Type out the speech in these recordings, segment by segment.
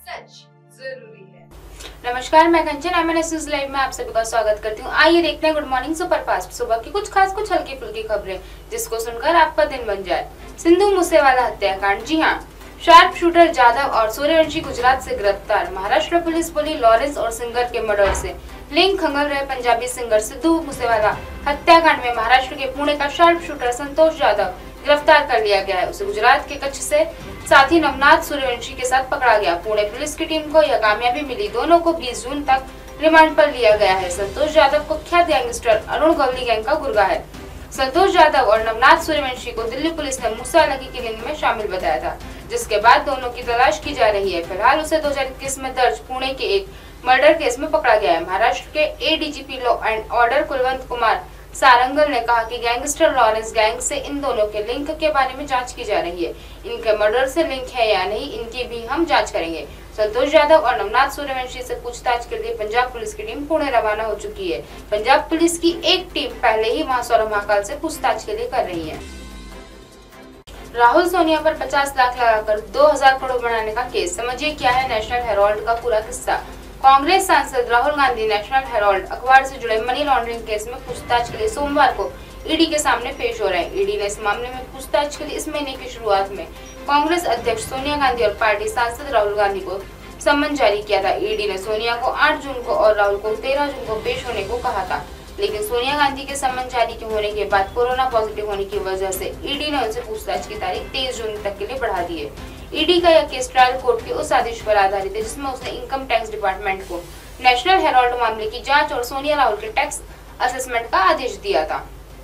सच जरूरी है। नमस्कार, मैं कंचन एमएनएस न्यूज लाइव में आप सभी का स्वागत करती हूँ। आइए देखते हैं गुड मॉर्निंग सुपरफास्ट सुबह की कुछ खास कुछ हल्की फुल्की खबरें जिसको सुनकर आपका दिन बन जाए। सिंधु मूसेवाला हत्याकांड। जी हाँ, शार्प शूटर जादव और सूर्यवंशी गुजरात से गिरफ्तार। महाराष्ट्र पुलिस बोली लॉरेंस और सिंगर के मर्डर से लिंक खंगल रहे पंजाबी सिंगर सिद्धू मूसेवाला हत्याकांड में महाराष्ट्र के पुणे का शार्प शूटर संतोष जादव गिरफ्तार कर लिया गया है। उसे गुजरात के कच्छ से साथी नवनाथ सूर्यवंशी के साथ पकड़ा गया। पुणे पुलिस की टीम को यह कामयाबी मिली। दोनों को 20 जून तक रिमांड पर लिया गया है। संतोष जादव को ख्यात गैंगस्टर अरुण गवली गैंग का गुर्गा है। संतोष जादव और नवनाथ सूर्यवंशी को दिल्ली पुलिस ने मूसेवाला की किलिंग में शामिल बताया था, जिसके बाद दोनों की तलाश की जा रही है। फिलहाल उसे 2021 में दर्ज पुणे के एक मर्डर केस में पकड़ा गया है। महाराष्ट्र के ADGP law and order Kulwant Kumar Sarangal ने कहा कि गैंगस्टर लॉरेंस गैंग से इन दोनों के लिंक के बारे में जांच की जा रही है। इनके मर्डर से लिंक है या नहीं, इनकी भी हम जांच करेंगे। संतोष यादव और नवनाथ सूर्यवंशी से पूछताछ के लिए पंजाब पुलिस की टीम पुणे रवाना हो चुकी है। पंजाब पुलिस की एक टीम पहले ही महासौरभ महाकाल से पूछताछ के लिए कर रही है। राहुल सोनिया पर 50 लाख लगाकर 2000 करोड़ बनाने का केस। समझिए क्या है नेशनल हेराल्ड का पूरा किस्सा। कांग्रेस सांसद राहुल गांधी नेशनल हेराल्ड अखबार से जुड़े मनी लॉन्ड्रिंग केस में पूछताछ के लिए सोमवार को ईडी के सामने पेश हो रहे हैं। ईडी ने इस मामले में पूछताछ के लिए इस महीने की शुरुआत में कांग्रेस अध्यक्ष सोनिया गांधी और पार्टी सांसद राहुल गांधी को सम्मन जारी किया था। ईडी ने सोनिया को 8 जून को और राहुल को 13 जून को पेश होने को कहा था, लेकिन सोनिया गांधी के सम्मन जारी होने के बाद कोरोना पॉजिटिव होने की वजह से ईडी ने उनसे पूछताछ की तारीख 23 जून तक के लिए बढ़ा दी है। ईडी का यह केस ट्रायल कोर्ट के उस आदेश पर आधारित है जिसमें उसने इनकम टैक्स डिपार्टमेंट को नेशनल हेराल्ड मामले की जांच और सोनिया राहुल के टैक्स असेसमेंट का आदेश दिया था।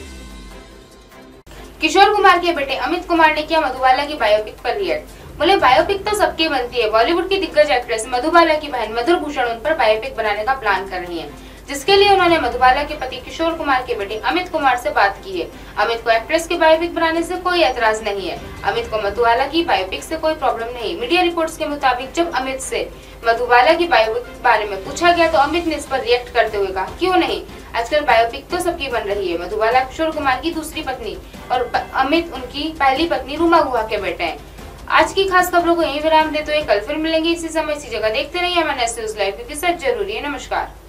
किशोर कुमार के बेटे अमित कुमार ने किया मधुबाला की बायोपिक पर रिएक्ट। बोले बायोपिक तो सबकी बनती है। बॉलीवुड की दिग्गज एक्ट्रेस मधुबाला की बहन मधुर भूषण उन पर बायोपिक बनाने का प्लान कर रही है, जिसके लिए उन्होंने मधुबाला के पति किशोर कुमार के बेटे अमित कुमार से बात की है। अमित को एक्ट्रेस की बायोपिक बनाने से कोई एतराज नहीं है। अमित को मधुबाला की बायोपिक से कोई प्रॉब्लम नहीं। मीडिया रिपोर्ट्स के मुताबिक जब अमित से मधुबाला की बायोपिक के बारे में पूछा गया तो अमित ने इस पर रिएक्ट करते हुए कहा, क्यों नहीं, आजकल बायोपिक तो सबकी बन रही है। मधुबाला किशोर कुमार की दूसरी पत्नी और अमित उनकी पहली पत्नी रूमा गुहा के बेटे हैं। आज की खास खबरों को यहीं विराम देते हुए कल फिर मिलेंगे इसी समय इसी जगह। देखते रहिए एमएनएस न्यूज लाइव, क्योंकि सच जरूरी है। नमस्कार।